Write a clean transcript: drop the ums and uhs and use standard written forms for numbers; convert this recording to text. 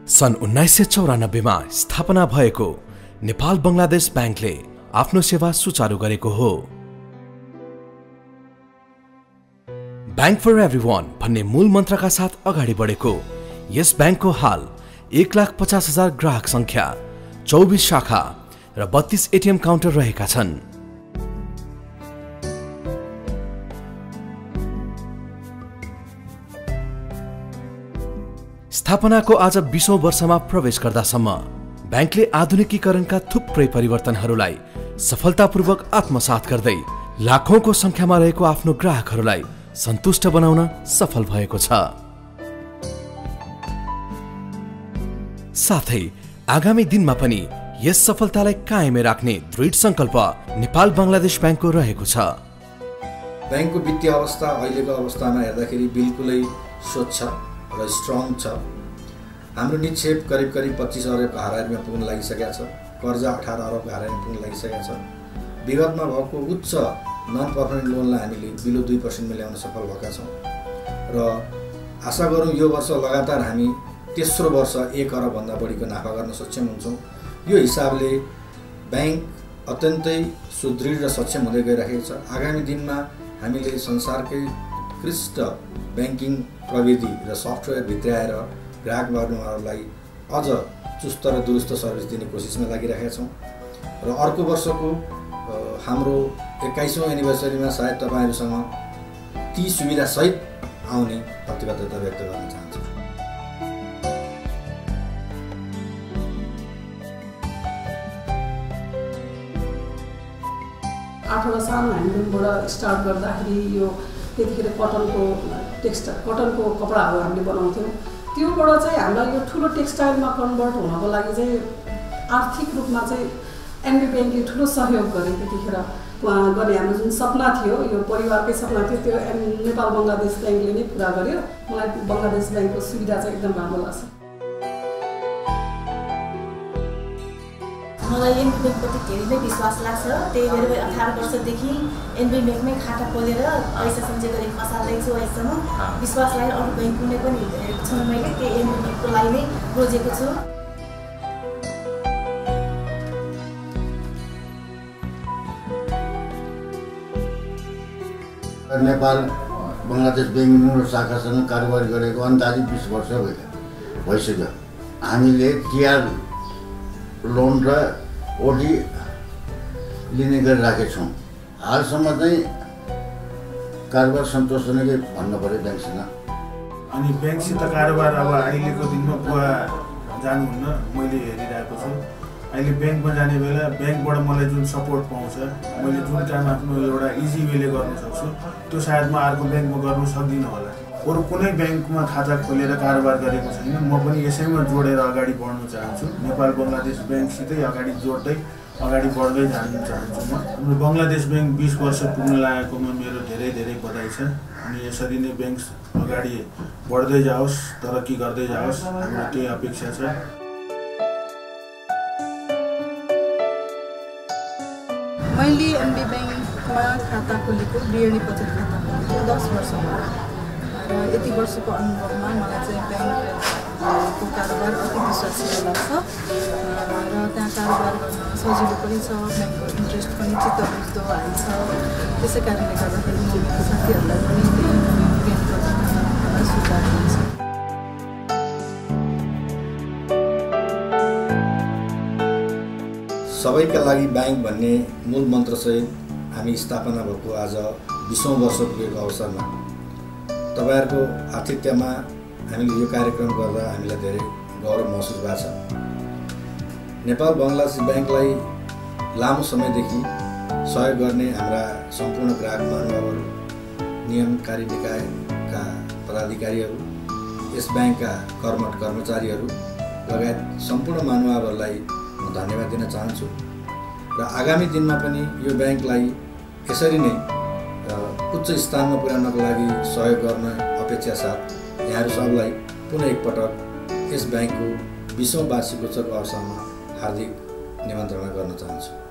सन् 1994 मा स्थापना भएको नेपाल बंगलादेश बैंकले आफ्नो सेवा सुचारू गरेको हो। बैंक फर एभ्रीवन भन्ने मूल मन्त्रका साथ अगाडि बढेको यस बैंकको हाल 1,50,000 ग्राहक संख्या, 24 शाखा र 32 एटीएम काउन्टर रहेका छन्। स्थापनाको आज 20औं वर्षमा प्रवेश गर्दासम्म बैंकले आधुनिकीकरणका थुप्रै परिवर्तनहरूलाई सफलतापूर्वक आत्मसात गर्दै लाखौंको संख्यामा रहेको आफ्नो ग्राहकहरूलाई सन्तुष्ट बनाउन सफल भएको छ। साथै आगामी दिनमा पनि यस सफलतालाई कायमै राख्ने दृढ संकल्प नेपाल बंगलादेश बैंकको रहेको छ। बैंकको वित्तीय अवस्था अहिलेको अवस्थामा हेर्दाखेरि बिल्कुलै स्वच्छ र स्ट्रङ छ। हाम्रो निक्षेप करिब 25 अरबको हाराहारीमा पुग्न लागिसकेको छ। कर्जा 18 अरबको हाराहारीमा पुग्न लागिसकेको छ। विगतमा भएको उच्च नन पर्फर्मिङ लोनलाई हामीले बिलो 2% मा ल्याउन सफल भएका छौँ र आशा गरौँ यो वर्ष लगातार हामी तेस्रो वर्ष 1 अरब भन्दा बढीको नाफा गर्न सक्षम हुन्छौँ। यो हिसाबले बैंक अत्यन्तै सुदृढ र सक्षम हुँदै गइरहेको छ। आगामी दिनमा हामीले संसारकै उत्कृष्ट बैंकिङ प्रविधि र सफ्टवेयर भित्राएर ग्राहकवर्गहरूलाई अझ चुस्त र दुरुस्त सर्भिस दिने कोसिसमा लागिरहेका छौँ र अर्को वर्षको हाम्रो 21औं एनिभर्सरीमा सायद तपाईहरुसँग ती सुविधा सहित आउने प्रतिबद्धता व्यक्त गर्न चाहन्छु। 8 सालमा हामीले स्टार्ट गर्दाखेरि यो त्यतिखेर कटनको कपडाहरू हामीले बनाउँथ्यौँ। त्योबाट चाहिँ हामीलाई यो ठुलो टेक्सटाइलमा कन्भर्ट हुनको लागि चाहिँ आर्थिक रूपमा चाहिँ एनबी बैंकले ठुलो सहयोग गरे। त्यतिखेर गर्ने हाम्रो जुन सपना थियो, यो परिवारकै सपना थियो, त्यो नेपाल बंगलादेश बैंकले नै पुरा गर्यो। मलाई बंगलादेश बैंकको सुविधा चाहिँ एकदम राम्रो लाग्छ। मलाई एनबी बैंकप्रति धेरै नै विश्वास लाग्छ। त्यही भएर 18 वर्षदेखि एनबी बैंकमै खाता खोलेर पैसा सञ्चय गरेको असाध्यै छु। अहिलेसम्म विश्वास लागेर अरू बैंक कुनै पनि हेरेको छु मैले, त्यही एनबी बैंकको लागि नै रोजेको छु। नेपाल बंगलादेश बैंक शाखासँग कारोबार गरेको अन्दाजी 20 वर्ष भइसक्यो। हामीले टिआर लोन र ओडी लिने गरिराखेका छौँ। हालसम्म चाहिँ कारोबार सन्तोषजनकै भन्नु पर्यो ब्याङ्कसँग। अनि ब्याङ्कसित कारोबार अब अहिलेको दिनमा पुरा जानुहुन्न, मैले हेरिरहेको छु। अहिले ब्याङ्कमा जाने बेला ब्याङ्कबाट मलाई जुन सपोर्ट पाउँछ, मैले जुन काम आफ्नो एउटा इजी वेले गर्न सक्छु, त्यो सायद म अर्को ब्याङ्कमा गर्न सक्दिनँ होला। अरू कुनै ब्याङ्कमा खाता खोलेर कारोबार गरेको छैन। म पनि यसैमा जोडेर अगाडि बढ्न चाहन्छु। नेपाल बंगलादेश बैंकसितै अगाडि जोड्दै अगाडि बढ्दै जान चाहन्छु। म हाम्रो बंगलादेश बैंक 20 वर्ष पुग्न लागेकोमा मेरो धेरै बधाई छ। अनि यसरी नै बैंक अगाडि बढ्दै जाओस्, तरक्की गर्दै जाओस्, हाम्रो त्यही अपेक्षा छ। मैले एनबी बैंकमा खाता खोलेको गृहिणी बचत खाता खोलेको 10 वर्ष भयो र यति वर्षको अनुभवमा मलाई चाहिँ ब्याङ्कको कारोबार अति विश्वासिलो लाग्छ र त्यहाँ कारोबार गर्न सजिलो पनि छ। ब्याङ्कको इन्ट्रेस्ट पनि चित्त बुझ्दो हाल्छ। त्यसै कारणले गर्दाखेरि म मेरो साथीहरूलाई पनि गृहिणी बचत खाता सुझाव दिन्छु। सबैका लागि बैंक भन्ने मूल मन्त्रसहित हामी स्थापना भएको आज 20औं वर्ष पुगेको अवसरमा तपाईहरुको आतिथ्यमा हामीले यो कार्यक्रम गर्दा हामीलाई धेरै गौरव महसुस भएको छ। नेपाल बंगलादेश बैंकलाई लामो समयदेखि सहयोग गर्ने हाम्रा सम्पूर्ण ग्राहक महानुभावहरू, नियमकारी निकायका पदाधिकारीहरू, यस बैंकका कर्मठ कर्मचारीहरू लगायत सम्पूर्ण महानुभावहरूलाई म धन्यवाद दिन चाहन्छु र आगामी दिनमा पनि यो बैंकलाई यसरी नै उच्च स्थानमा पुर्याउनको लागि सहयोग गर्ने अपेक्षा साथ यहाँहरू सबलाई पुनः एकपटक यस बैंकको 20औं वार्षिकोत्सवको अवसरमा हार्दिक निमन्त्रणा गर्न चाहन्छु।